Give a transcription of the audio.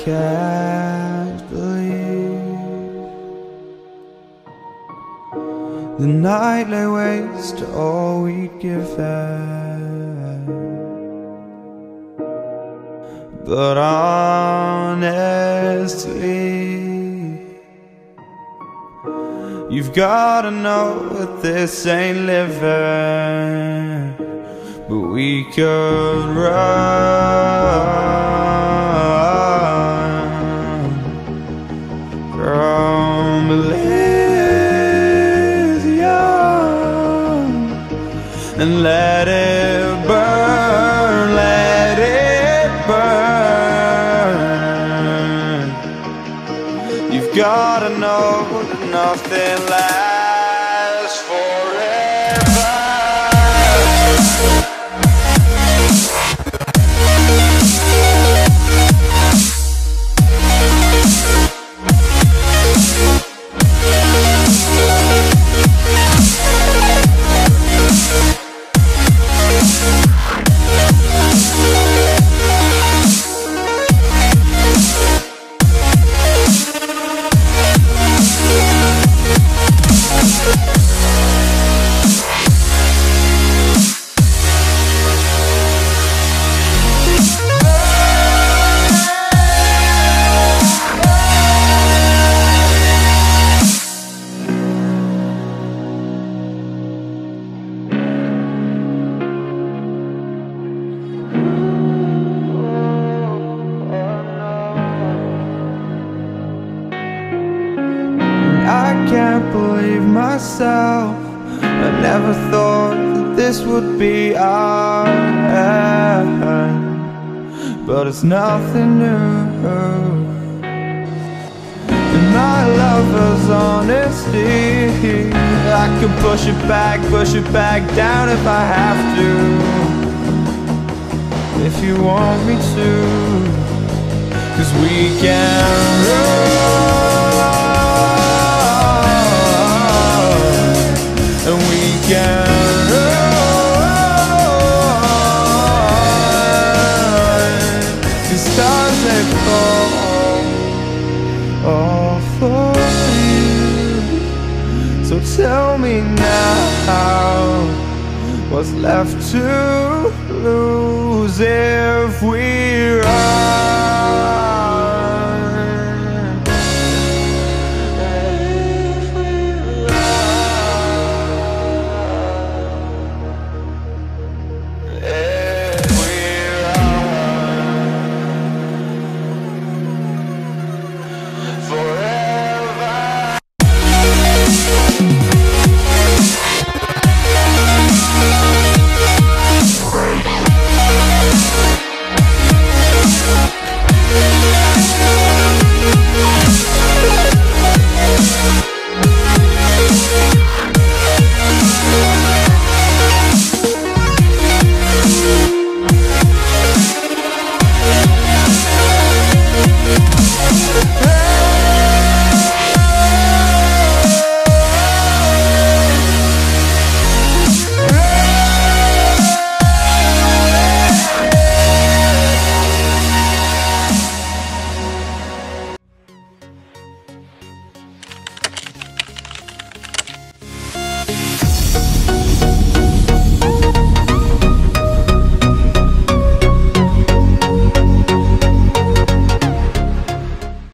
can't believe the night lay waste to all we'd given. But honestly, you've gotta know that this ain't living. But we could run from Elysium and let it burn, let it burn. You've gotta know that nothing lasts forever. I can't believe myself. I never thought that this would be our end, but it's nothing new. And my lover's honesty, I can push it back down if I have to. If you want me to, 'cause we can run. And we can run, 'cause stars they fall all for you. So tell me now, what's left to lose if we run?